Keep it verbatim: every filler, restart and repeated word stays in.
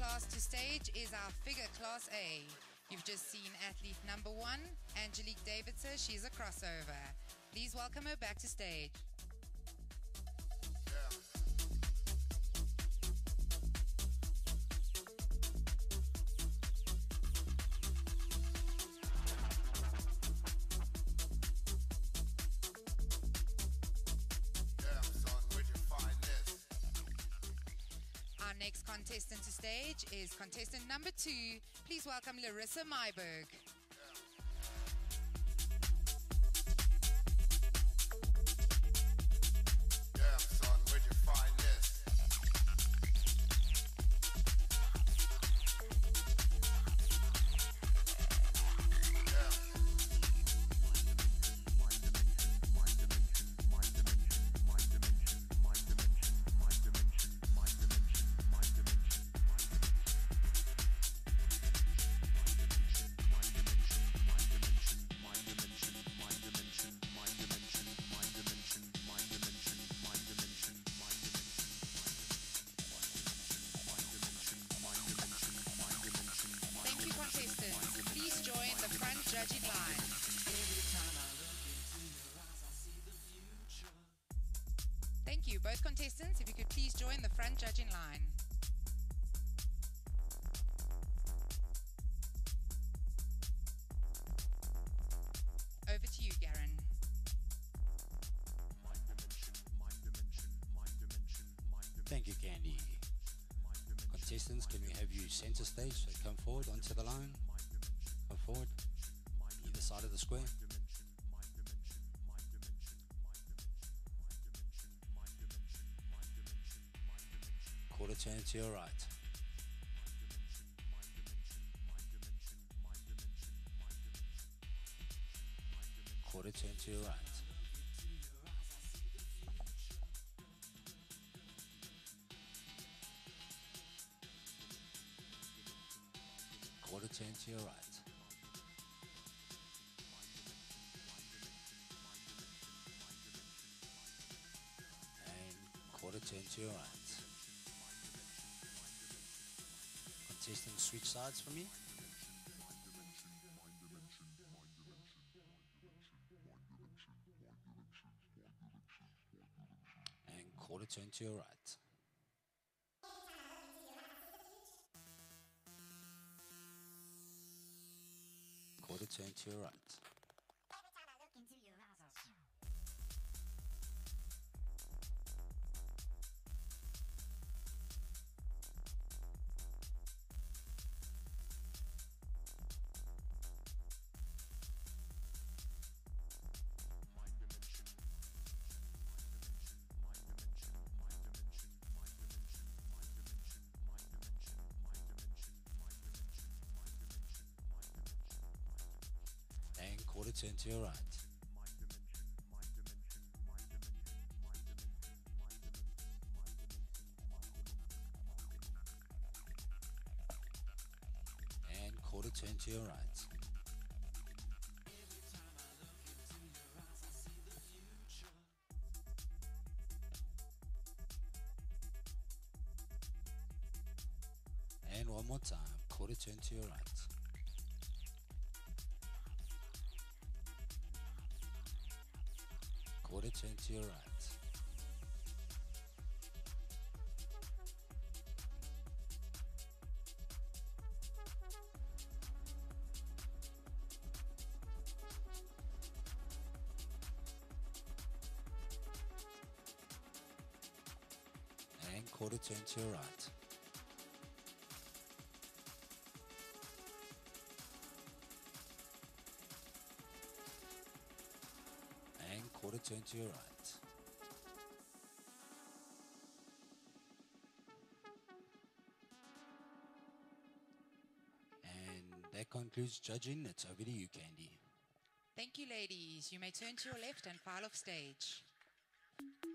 class to stage is our figure class A. You've just seen athlete number one, Angelique Davidson. She's a crossover. Please welcome her back to stage. Our next contestant to stage is contestant number two. Please welcome Larissa Myberg. Damn, son, where'd you find this? Contestants, please join the front judging line. Thank you. Both contestants, if you could please join the front judging line. Over to you, Garen. Thank you, Candy. Contestants, can we have you center stage? So come forward onto the line. Come forward. Either side of the square. Quarter turn to your right. Quarter turn to your right. Quarter turn to your right. And quarter turn to your right. Contestants, switch sides for me. And quarter turn to your right. Quarter turn to your right. Every time I look into your eyes, I see. And quarter turn to your right. And quarter turn to your right. And one more time, quarter turn to your right. Quarter turn to your right. And quarter turn to your right. And quarter turn to your right. And that concludes judging. It's over to you, Candy. Thank you, ladies. You may turn to your left and file off stage.